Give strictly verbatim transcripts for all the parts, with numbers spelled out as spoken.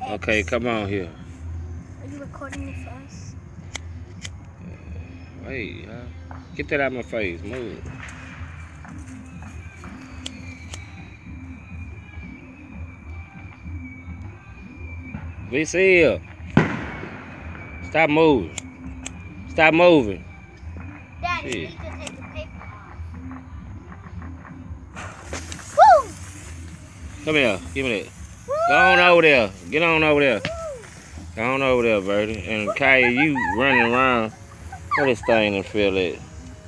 Okay, come on here. Are you recording it for us? Wait, huh? Get that out of my face. Move. Be still. Stop moving. Stop moving. Daddy, Shit. you need to take the paper off. Woo! Come here. Give me that. Woo! Go on over there. Get on over there. Go on over there, Birdie. And Kaya, you running around. Where this thing and feel it?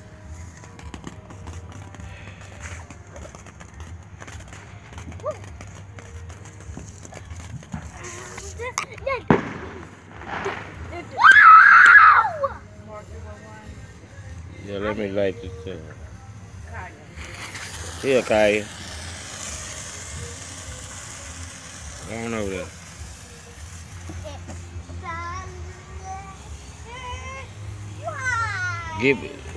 Yeah, let me light this thing. Here, Kaya. Go on over there. Give it.